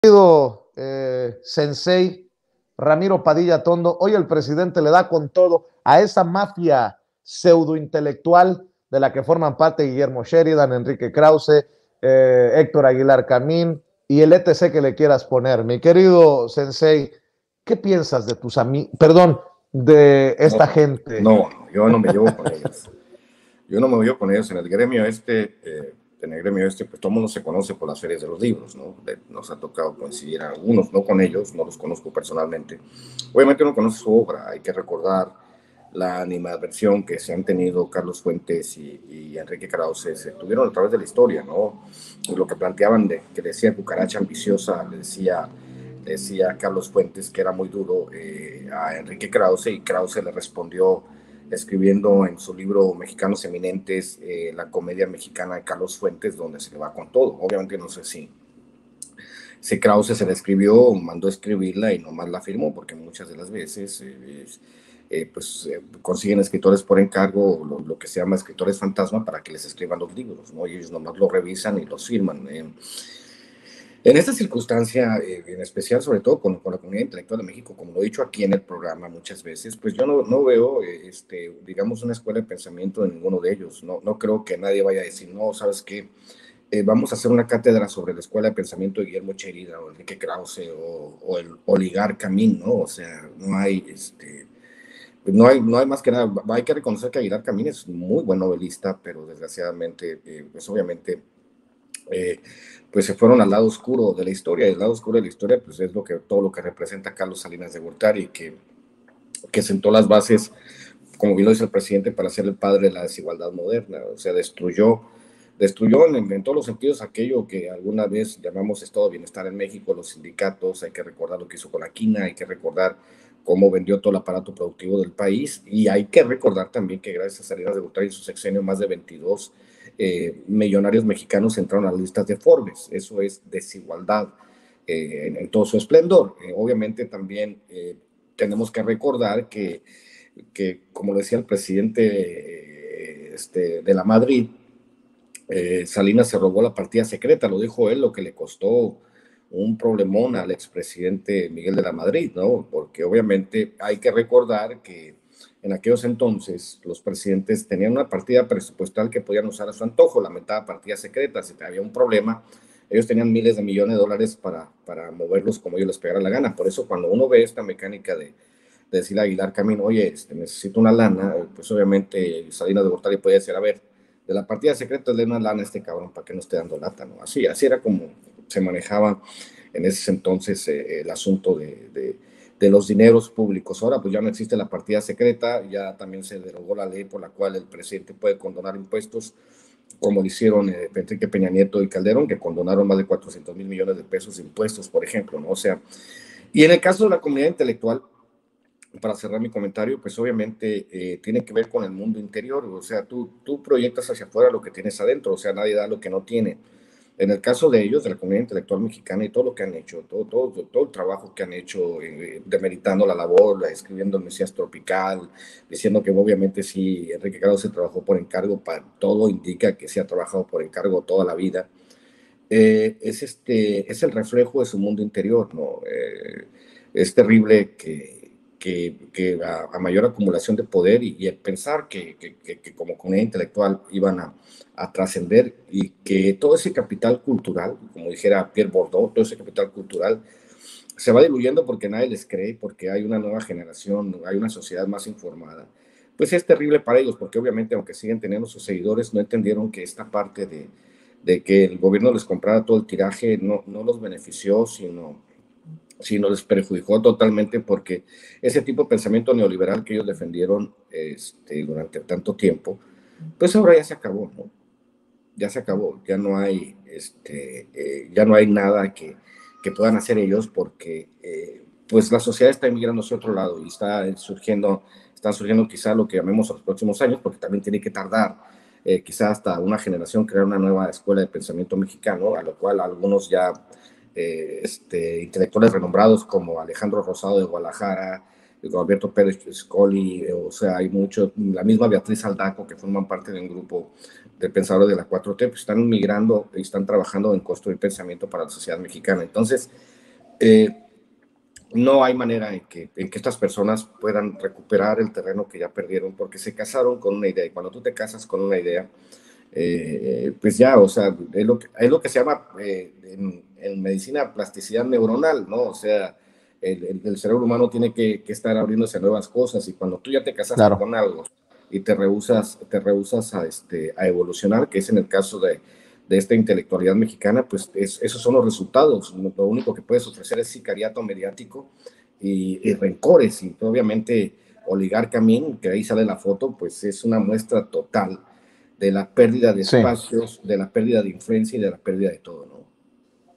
Querido Sensei Ramiro Padilla Tondo, hoy el presidente le da con todo a esa mafia pseudointelectual de la que forman parte Guillermo Sheridan, Enrique Krause, Héctor Aguilar Camín y el ETC que le quieras poner. Mi querido Sensei, ¿qué piensas de tus amigos, perdón, de esta No, gente? yo no me llevo con ellos. Yo no me llevo con ellos. En el gremio este, pues todo el mundo se conoce por las ferias de los libros, ¿no? Nos ha tocado coincidir algunos, no con ellos, no los conozco personalmente. Obviamente uno conoce su obra, hay que recordar la animadversión que se han tenido Carlos Fuentes y Enrique Krause, se tuvieron a través de la historia, ¿no? Lo que planteaban que decía cucaracha ambiciosa, decía Carlos Fuentes que era muy duro a Enrique Krause, y Krause le respondió escribiendo en su libro Mexicanos Eminentes la comedia mexicana de Carlos Fuentes, donde se le va con todo. Obviamente no sé si Krause se la escribió, mandó escribirla y nomás la firmó, porque muchas de las veces consiguen escritores por encargo, lo que se llama escritores fantasma, para que les escriban los libros, ¿no? Y ellos nomás lo revisan y los firman. En esta circunstancia, en especial, sobre todo con la comunidad intelectual de México, como lo he dicho aquí en el programa muchas veces, pues yo no veo, digamos, una escuela de pensamiento en ninguno de ellos. No creo que nadie vaya a decir, no, ¿sabes qué? Vamos a hacer una cátedra sobre la escuela de pensamiento de Guillermo Cherida o Enrique Krause o el Oligar Camín, ¿no? O sea, no hay más que nada. Hay que reconocer que Aguilar Camín es un muy buen novelista, pero desgraciadamente, pues obviamente eh, pues se fueron al lado oscuro de la historia, y el lado oscuro de la historia pues es todo lo que representa Carlos Salinas de Gortari, que sentó las bases, como bien lo dice el presidente, para ser el padre de la desigualdad moderna. O sea, destruyó en todos los sentidos aquello que alguna vez llamamos estado de bienestar en México, los sindicatos. Hay que recordar lo que hizo con la quina, hay que recordar cómo vendió todo el aparato productivo del país, y hay que recordar también que gracias a Salinas de Gortari y su sexenio, más de 22 millonarios mexicanos entraron a las listas de Forbes. Eso es desigualdad en todo su esplendor. Obviamente también tenemos que recordar como decía el presidente de la Madrid, Salinas se robó la partida secreta, lo dijo él, lo que le costó un problemón al expresidente Miguel de la Madrid, ¿no? Porque obviamente hay que recordar que en aquellos entonces los presidentes tenían una partida presupuestal que podían usar a su antojo, la mentada partida secreta. Si había un problema, ellos tenían miles de millones de dólares para moverlos como ellos les pegara la gana. Por eso cuando uno ve esta mecánica de decirle a Aguilar Camino, oye, necesito una lana, pues obviamente Salinas de Gortari puede decir, a ver, de la partida secreta le una lana a este cabrón para que no esté dando lata, ¿no? Así era como se manejaba en ese entonces el asunto de los dineros públicos. Ahora pues ya no existe la partida secreta, ya también se derogó la ley por la cual el presidente puede condonar impuestos, como lo hicieron Enrique Peña Nieto y Calderón, que condonaron más de 400 mil millones de pesos de impuestos, por ejemplo, ¿no? O sea, y en el caso de la comunidad intelectual, para cerrar mi comentario, pues obviamente tiene que ver con el mundo interior. O sea, tú proyectas hacia afuera lo que tienes adentro, o sea, nadie da lo que no tiene. En el caso de ellos, de la comunidad intelectual mexicana, y todo lo que han hecho, todo el trabajo que han hecho, demeritando la labor, escribiendo el Mesías Tropical, diciendo que obviamente sí, Enrique Krause se trabajó por encargo, todo indica que se ha trabajado por encargo toda la vida. Es el reflejo de su mundo interior, ¿no? Es terrible que a mayor acumulación de poder y el pensar que como comunidad intelectual iban a trascender, y que todo ese capital cultural, como dijera Pierre Bourdieu, todo ese capital cultural se va diluyendo porque nadie les cree, porque hay una nueva generación, hay una sociedad más informada. Pues es terrible para ellos, porque obviamente, aunque siguen teniendo sus seguidores, no entendieron que esta parte de que el gobierno les comprara todo el tiraje no los benefició, sino les perjudicó totalmente, porque ese tipo de pensamiento neoliberal que ellos defendieron durante tanto tiempo, pues ahora ya se acabó, ¿no? Ya se acabó, ya no hay nada que puedan hacer ellos, porque pues la sociedad está emigrando hacia otro lado y están surgiendo quizá lo que llamemos a los próximos años, porque también tiene que tardar quizá hasta una generación crear una nueva escuela de pensamiento mexicano, a lo cual algunos ya intelectuales renombrados como Alejandro Rosado de Guadalajara, Alberto Pérez Scoli, o sea, hay muchos, la misma Beatriz Aldaco, que forman parte de un grupo de pensadores de la 4T, pues están migrando y están trabajando en construir pensamiento para la sociedad mexicana. Entonces, no hay manera en que estas personas puedan recuperar el terreno que ya perdieron, porque se casaron con una idea, y cuando tú te casas con una idea, pues ya, o sea, es lo que se llama en medicina plasticidad neuronal, ¿no? O sea, el cerebro humano tiene que estar abriéndose a nuevas cosas, y cuando tú ya te casaste Claro. con algo y te rehusas a evolucionar, que es en el caso de esta intelectualidad mexicana, pues esos son los resultados. Lo único que puedes ofrecer es sicariato mediático y rencores, y obviamente Oligar Camín, que ahí sale la foto, pues es una muestra total de la pérdida de Sí. espacios, de la pérdida de influencia y de la pérdida de todo, ¿no?